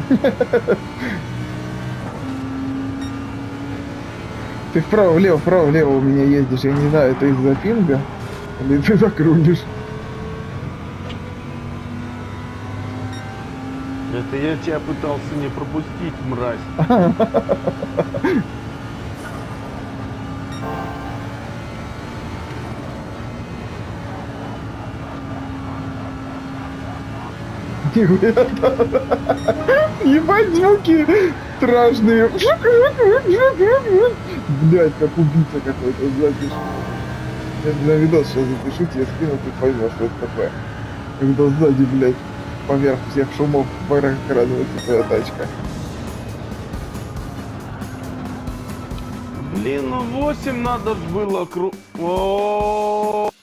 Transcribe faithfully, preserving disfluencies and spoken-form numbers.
Ты вправо-влево, вправо-влево у меня ездишь, я не знаю, это из-за пинга? Или ты так рулишь? Это я тебя пытался не пропустить, мразь. Ебать, звуки страшные. Блять, как убийца какой-то запись. Я на видос сейчас запишу, тебе скину, ты поймешь, что это такое. Когда сзади, блядь, поверх всех шумов прокрадывается твоя тачка. Блин, ну восемь надо ж было кру... О-о-о!